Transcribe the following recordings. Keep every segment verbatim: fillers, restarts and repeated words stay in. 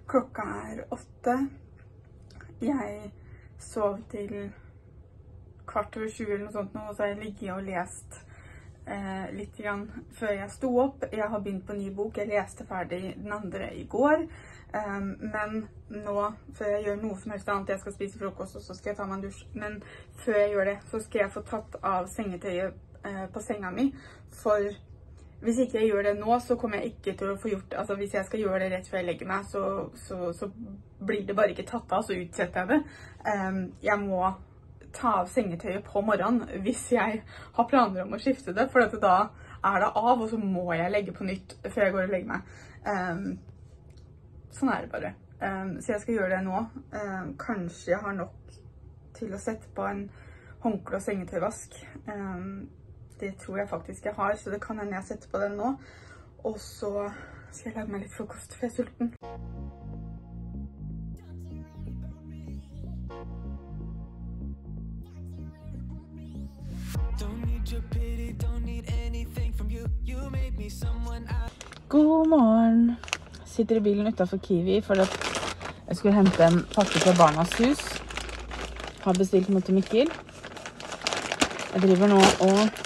Klokka er åtte. Jeg sov til kvart over tjue eller noe sånt nå, og så har jeg ligget og lest eh, litt grann før jeg sto opp. Jeg har begynt på en ny bok. Jeg leste ferdig den andre i går. Um, men nå, før jeg gjør noe som helst annet, jeg skal spise frokost, og så skal jeg ta meg en dusj. Men før jeg gjør det, så skal jeg få tatt av sengetøyet eh, på senga mi, for hvis ikke jeg gjør det nå, så kommer jeg ikke til å få gjort det. Altså, hvis jeg skal gjøre det rett før jeg legger meg, så, så, så blir det bare ikke tatt av, så utsetter jeg det. Um, jeg må ta av sengetøyet på morgenen hvis jeg har planer om å skifte det, for da er det av, og så må jeg legge på nytt før jeg går og legger meg. Um, sånn er det bare. Um, så jeg skal gjøre det nå. Um, kanskje jeg har nok til å sette på en håndkle og sengetøyvask. Um, Det tror jeg faktisk jeg har, så det kan hende jeg setter på den nå. Og så skal jeg lage meg litt frokost, for jeg er sulten. God morgen. Jeg sitter i bilen utenfor Kiwi for at jeg skulle hente en pakke til Barnas Hus. Har bestilt noe til Mikkel. Jeg driver nå og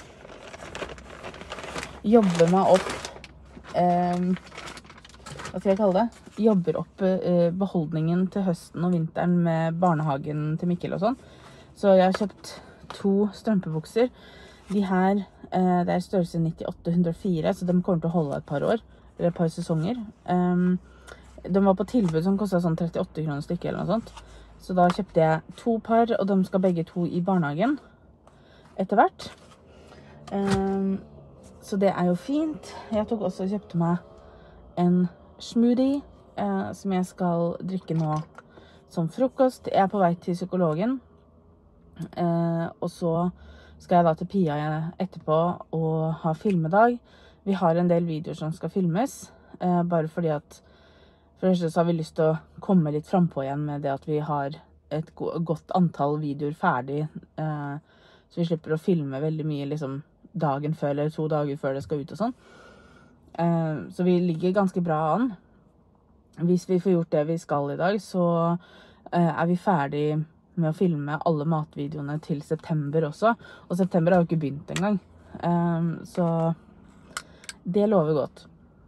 jobber meg opp, eh, hva skal jeg kalle det? Jobber opp eh, beholdningen til høsten og vinteren med barnehagen til Mikkel og sånn. Så jeg har kjøpt to strømpebukser. De her, eh, det er størrelse nittiåtte hundre og fire, så de kommer til å holde et par år, eller et par sesonger. Um, de var på tilbud som kostet sånn trettiåtte kroner stykket eller noe sånt. Så da kjøpte jeg to par, og de skal begge to i barnehagen etter hvert. Um, Så det er jo fint. Jeg tok også og kjøpte meg en smoothie eh, som jeg skal drikke nå som frokost. Jeg er på vei til psykologen. Eh, og så skal jeg da til Pia etterpå og ha filmedag. Vi har en del videoer som skal filmes. Eh, bare fordi at for det første så har vi lyst til å komme litt frem på igjen med det at vi har et go godt antall videoer ferdig. Eh, så vi slipper å filme veldig mye liksom dagen før eller to dager før det skal ut og sånn. Uh, så vi ligger ganske bra an. Hvis vi får gjort det vi skal i dag, så uh, er vi ferdig med å filme alle matvideoene til september også. Og september har jo ikke begynt engang. Um, så det lover godt.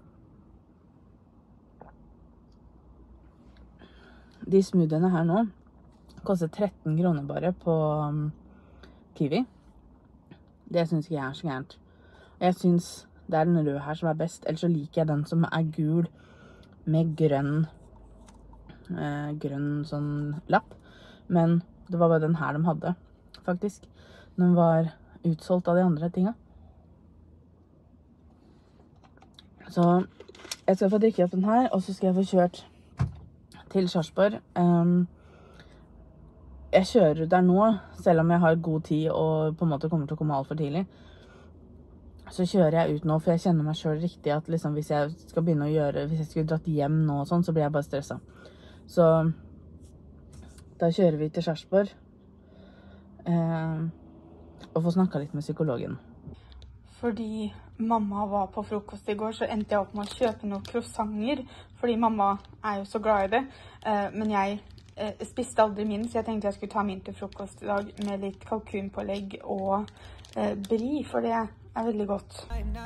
De smoothiene her nå koster tretten kroner bare på um, Kiwi. Det synes ikke jeg er så gærent. Jeg synes det er den røde her som er best. Ellers så liker jeg den som er gul med grønn, eh, grønn sånn lapp. Men det var bare den her de hadde, faktisk. Den var utsolgt av de andre tingene. Så jeg skal få drikke opp den her, og så skal jeg få kjørt til Sarpsborg. Um, Jeg kjører der nå, selv om jeg har god tid og på en måte kommer til å komme alt for tidlig. Så kjører jeg ut nå, for jeg kjenner meg selv riktig at liksom, hvis jeg skal begynne å gjøre, hvis jeg skulle dratt hjem nå og sånn, så blir jeg bare stresset. Så da kjører vi til Sarpsborg eh, og får snakket litt med psykologen. Fordi mamma var på frokost i går, så endte jeg opp med å kjøpe noen croissanter, fordi mamma er jo så glad i det, eh, men jeg Jeg spiste aldri min, så jeg tenkte jeg skulle ta min til frokost i dag med litt kalkunpålegg og eh, brie, for det er veldig godt.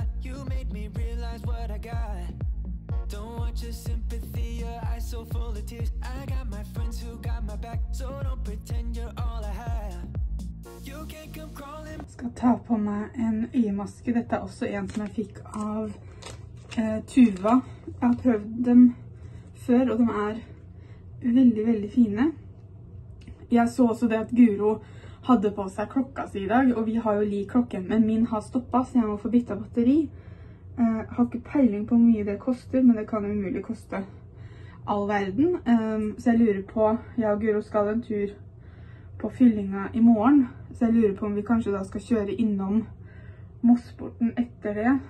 Jeg skal ta på meg en øyemaske. Dette er også en som jeg fikk av eh, Tuva. Jeg har prøvd dem før, og de er veldig, veldig fine. Jeg så også det at Guro hadde på seg klokka si i dag, og vi har jo li klokken, men min har stoppet, så jeg må få byttet batteri. Jeg har ikke peiling på hvor mye det koster, men det kan jo umulig koste all verden. Så jeg lurer på, jeg og Guro skal en tur på fyllinga i morgen, så jeg lurer på om vi kanskje da skal kjøre innom Mossporten etter det.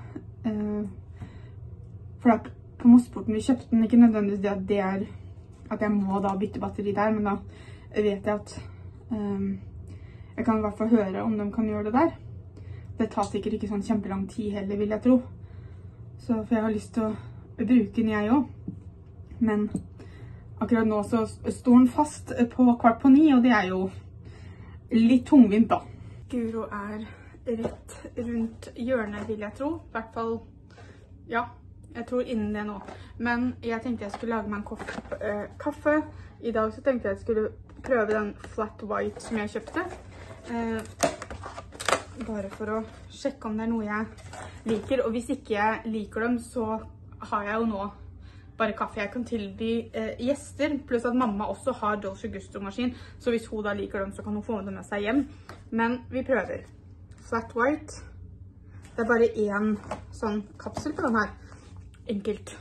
For da på Mossporten vi kjøpte den, ikke nødvendigvis det at det er at jeg må da bytte batteri der, men da vet jeg at um, jeg kan i hvert fall høre om de kan gjøre det der. Det tar sikkert ikke sånn kjempelang tid heller, vil jeg tro. Så for jeg har lyst til å bruke den jeg også. Men akkurat nå så står den fast på kvart på ni, og det er jo litt tungvint da. Guro er rett rundt hjørnet, vil jeg tro. I hvert fall, ja, jeg tror innen det nå. Men jeg tenkte jeg skulle lage meg en kopp øh, kaffe. I dag så tenkte jeg jeg skulle prøve den flat white som jeg kjøpte. Uh, bare for å sjekke om det er noe jeg liker, og hvis ikke jeg liker dem så har jeg jo nå bare kaffe jeg kan tilby uh, gjester, pluss at mamma også har Dolce Gusto maskin, så hvis hun da liker dem så kan hun få dem med seg hjem. Men vi prøver flat white. Det er bare en sånn kapsel på den her, enkelt.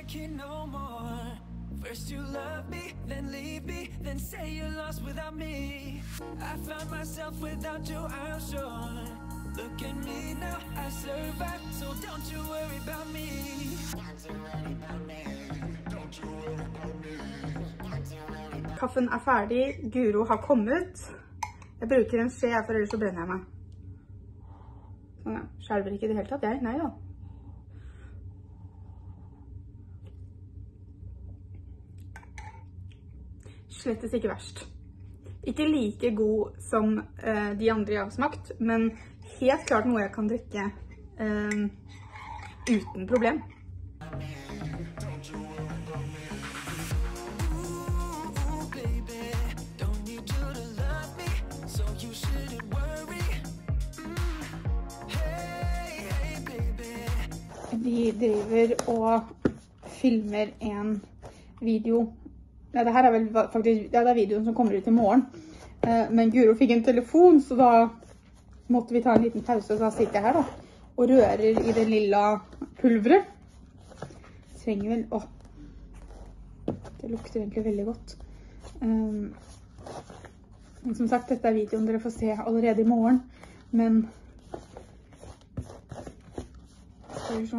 First you love me, then leave me, then say you're lost without me. I found myself without you, I'm sure. Look at me now, I survived, so don't you worry about me. Don't you worry about me. Don't you worry about me. Don't you worry about me. Kaffen er ferdig, Guro har kommet. Jeg bruker en skje, for ellers så brenner jeg meg. Sånn, ja. Skjelver ikke i det hele tatt, jeg? Nei da. Slettes ikke verst. Ikke like god som uh, de andre jeg har smakt, men helt klart noe jeg kan drikke uh, uten problem. Vi driver og filmer en video. Ja, det her er vel faktisk, ja, det er videoen som kommer ut i morgen. Eh, men Guro fikk en telefon, så da måtte vi ta en liten pause, og da sitter jeg her da, og rører i det lilla pulveret. Trenger vel, åh, det lukter egentlig veldig godt. Um, men som sagt, dette er videoen dere får se allerede i morgen, men skal vi se.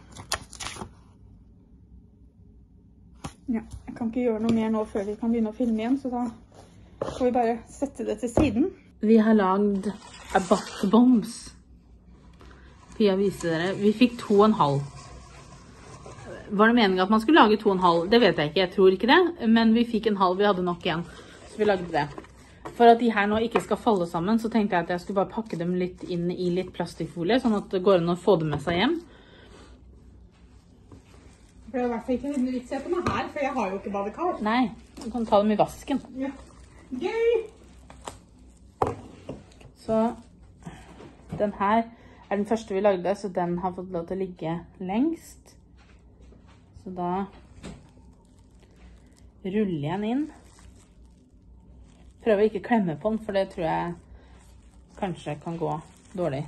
Ja, jeg kan ikke gjøre noe mer nå før vi kan begynne å filme igjen, så da får vi bare sette det til siden. Vi har lagd bath bombs. Pia viste dere. Vi fikk to og en halv. Var det meningen at man skulle lage to og en halv? Det vet jeg ikke, jeg tror ikke det. Men vi fikk en halv, vi hadde nok igjen. Så vi lagde det. For at de her nå ikke skal falle sammen, så tenkte jeg at jeg skulle bare pakke dem litt inn i litt plastikkfolie, sånn at det går an å få dem med seg hjem. For det er i hvert fall ikke en vits på meg her, for jeg har jo ikke badekar. Nei, du kan ta dem i vasken. Ja. Gøy! Så den her er den første vi lagde, så den har fått lov til å ligge lengst. Så da ruller jeg den inn. Prøver ikke å klemme på den, for det tror jeg kanskje kan gå dårlig.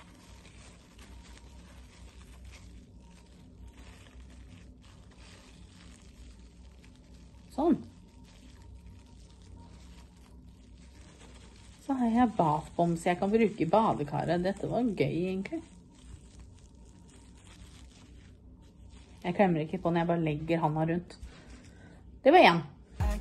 Sånn. Så har jeg bathbombs jeg kan bruke i badekaret. Dette var gøy egentlig. Jeg klemmer ikke på den, jeg bare legger handa rundt. Det var en.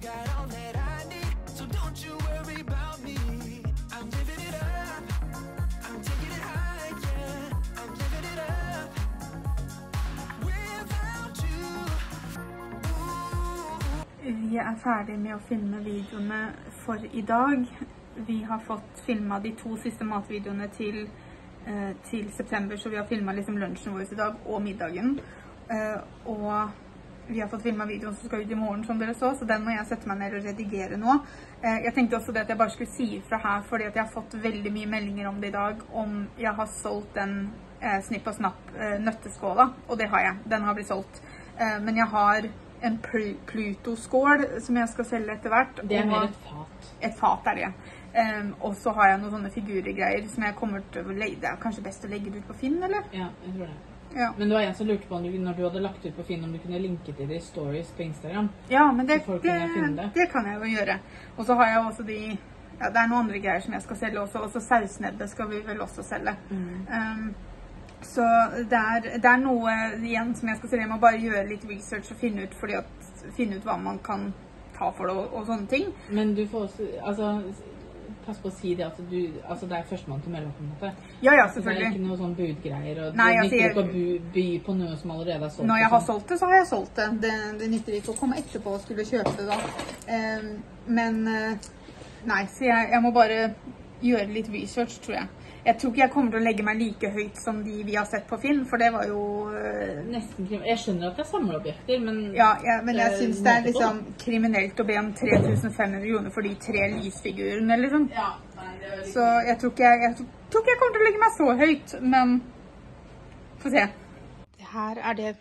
Vi er ferdig med å filme videoene for i dag. Vi har fått filmet de to siste matvideoene til, eh, til september, så vi har filmet liksom lunsjen vår i dag og middagen. Eh, og vi har fått filmet videoen som skal ut i morgen, som dere så, så den må jeg sette meg ned og redigere nå. Eh, jeg tenkte også det at jeg bare skulle si ifra her, fordi at jeg har fått veldig mye meldinger om det i dag, om jeg har solgt den eh, snipp og snapp eh, nøtteskåla, og det har jeg. Den har blitt solgt. Eh, men jeg har en Pluto-skål som jeg skal selge etter hvert. Det er mer et fat. Et fat er det. Um, og så har jeg noen sånne figurgreier som jeg kommer til å legge. Det er kanskje best å legge det ut på Finn, eller? Ja, jeg tror det. Ja. Men det var en som lurte på når du hadde lagt ut på Finn om du kunne linke til det i stories på Instagram. Ja, men det, det, det. det kan jeg jo gjøre. Og så har jeg også de, ja, det er noen andre greier som jeg skal selge også. Også sausnebbe skal vi vel også selge. Mm. Um, så det er, det er noe igjen som jeg skal selge. Jeg må bare gjøre litt research og finne ut, fordi at, finne ut hva man kan ta for det og, og sånne ting. Men du får også, altså passe på å si det at du, altså det er førstemann til melde på en måte. Ja, ja, Så det er selvfølgelig. ikke noe sånn budgreier, og Nei, det altså, nytter jeg- ikke å bu, by på noe som allerede er solgt. Når jeg og har sånn. solgt det, så har jeg solgt det. Det, det nytter ikke å komme etterpå og skulle kjøpe det da. Eh, men, eh, nei, så jeg, jeg må bare gjøre litt research, tror jeg. Jeg tror ikke jeg kommer til å legge meg like høyt som de vi har sett på film, for det var jo... eh, Nesten krim. Jeg skjønner at det er samleobjekter, men... Ja, ja, men jeg eh, synes det er måte på. liksom kriminelt å be om tre tusen fem hundre kroner for de tre lysfigurene, liksom. Ja, nei, det er litt... Så jeg tror, ikke jeg, jeg tror ikke jeg kommer til å legge meg så høyt, men få se. Her er det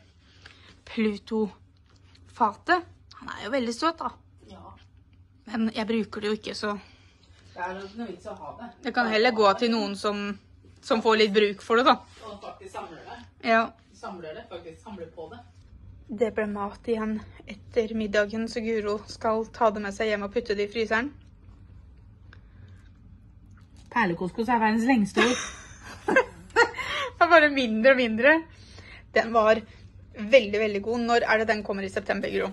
Pluto-fatet. Han er jo veldig søt da. Ja, Men jeg bruker det jo ikke, så det er noe vits å ha det. jeg kan heller gå til noen som, som får litt bruk for det da. Og faktisk samler det. Ja. Samler det, faktisk samler på det. Det ble mat igjen etter middagen, så Guro skal ta det med seg hjem og putte det i fryseren. Perlekoskos er verdens lengste ord. Det er bare mindre og mindre. Den var veldig, veldig god. Når er det den kommer i september, Gro?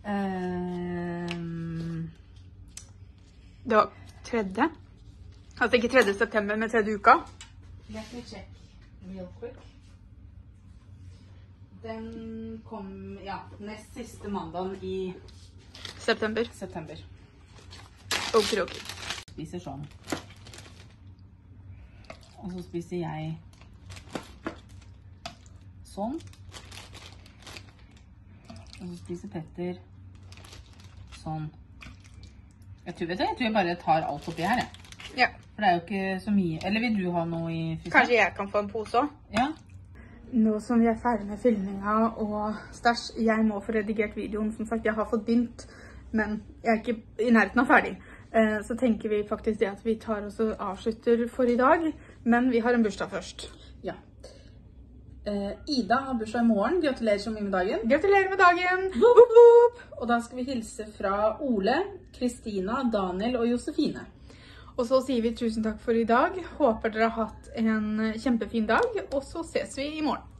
Um, Det var tredje. Altså ikke tredje september, men tredje uka. let me check real quick. Den kom, ja, nest siste mandagen i September. september. Ok, ok. Spiser sånn. Og så spiser jeg sånn. Og så spiser Petter sånn. Jeg tror, vet du, jeg tror jeg bare tar alt oppi her, jeg. Ja. For det er jo ikke så mye. Eller vil du ha noe i fryseren? Kanskje jeg kan få en pose også? Ja. Nå som vi er ferdig med filminga og stæsj, jeg må få redigert videoen. Som sagt, jeg har fått begynt, men jeg er ikke i nærheten av ferdig. Eh, Så tenker vi faktisk det at vi tar oss og avslutter for i dag, men vi har en bursdag først. Ja. Eh, Ida har bursdag i morgen. Gratulerer så mye med dagen. Gratulerer med dagen! Woop, woop. Og da skal vi hilse fra Ole, Kristina, Daniel og Josefine. Og så sier vi tusen takk for i dag. Håper dere har hatt en kjempefin dag, og så ses vi i morgen.